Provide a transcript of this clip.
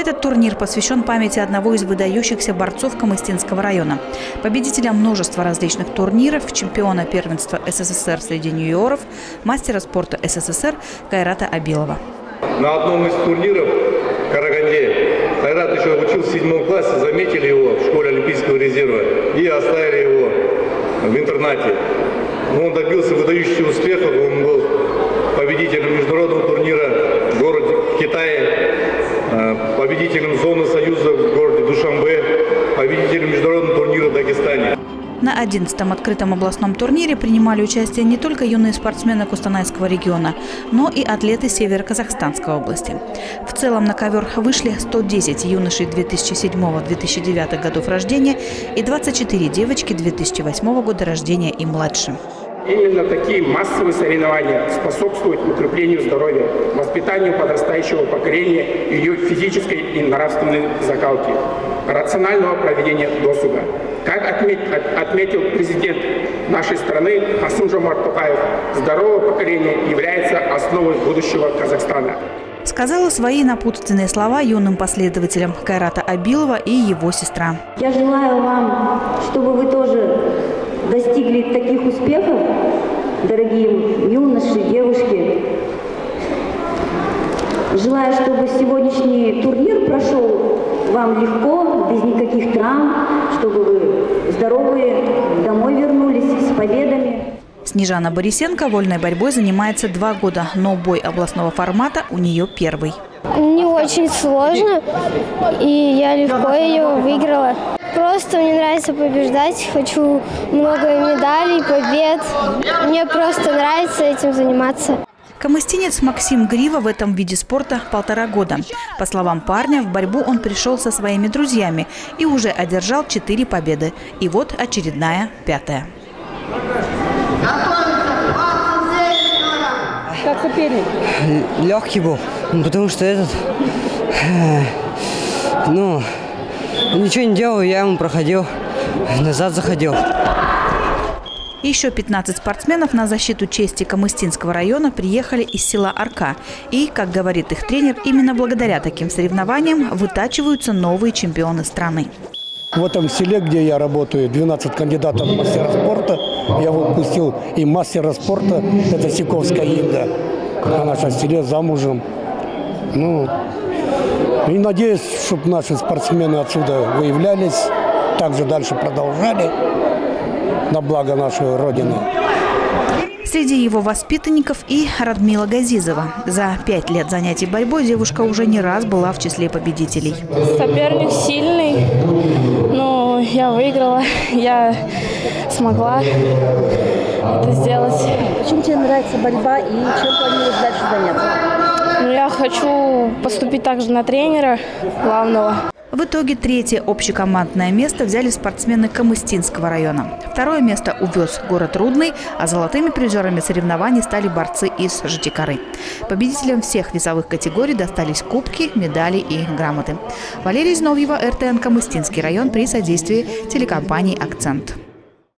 Этот турнир посвящен памяти одного из выдающихся борцов Камыстинского района, победителя множества различных турниров, чемпиона первенства СССР среди юниоров, мастера спорта СССР Кайрата Абилова. На одном из турниров в Караганде Кайрат еще учился в 7 классе, заметили его в школе Олимпийского резерва и оставили его в интернате. Но он добился выдающихся успехов, он был победителем международного турнира в городе Китае, победителем зоны союза в городе Душанбе, победителем международного турнира в Дагестане. На 11-м открытом областном турнире принимали участие не только юные спортсмены Кустанайского региона, но и атлеты Северо-Казахстанской области. В целом на ковер вышли 110 юношей 2007-2009 годов рождения и 24 девочки 2008 года рождения и младше. Именно такие массовые соревнования способствуют укреплению здоровья, воспитанию подрастающего поколения, ее физической и нравственной закалки, рационального проведения досуга. Как отметил президент нашей страны Касым-Жомарт Токаев, здоровое поколение является основой будущего Казахстана. Сказала свои напутственные слова юным последователям Кайрата Абилова и его сестра. Я желаю вам, чтобы вы тоже достигли таких успехов, дорогие юноши, девушки. Желаю, чтобы сегодняшний турнир прошел вам легко, без никаких травм, чтобы вы здоровые домой вернулись с победами. Снежана Борисенко вольной борьбой занимается 2 года, но бой областного формата у нее первый. Не очень сложно, и я легко ее выиграла. Просто мне нравится побеждать, хочу много медалей, побед. Мне просто нравится этим заниматься. Камыстинец Максим Грива в этом виде спорта 1,5 года. По словам парня, в борьбу он пришел со своими друзьями и уже одержал 4 победы. И вот очередная 5-я. Как соперник? Легкий был, потому что ничего не делал, я ему проходил, назад заходил. Еще 15 спортсменов на защиту чести Камыстинского района приехали из села Арка. И, как говорит их тренер, именно благодаря таким соревнованиям вытачиваются новые чемпионы страны. В этом селе, где я работаю, 12 кандидатов в мастера спорта. Я выпустил и мастера спорта, это Сиковская Инга. Она сейчас в селе замужем. И надеюсь, чтобы наши спортсмены отсюда выявлялись, также дальше продолжали на благо нашей Родины. Среди его воспитанников и Радмила Газизова. За 5 лет занятий борьбой девушка уже не раз была в числе победителей. Соперник сильный, но я выиграла, я смогла это сделать. Чем тебе нравится борьба и чем планируешь дальше заняться? Я хочу поступить также на тренера главного. В итоге 3-е общекомандное место взяли спортсмены Камыстинского района. 2-е место увез город Рудный, а золотыми призерами соревнований стали борцы из Житикары. Победителям всех весовых категорий достались кубки, медали и грамоты. Валерия Зиновьева, РТН Камыстинский район при содействии телекомпании «Акцент».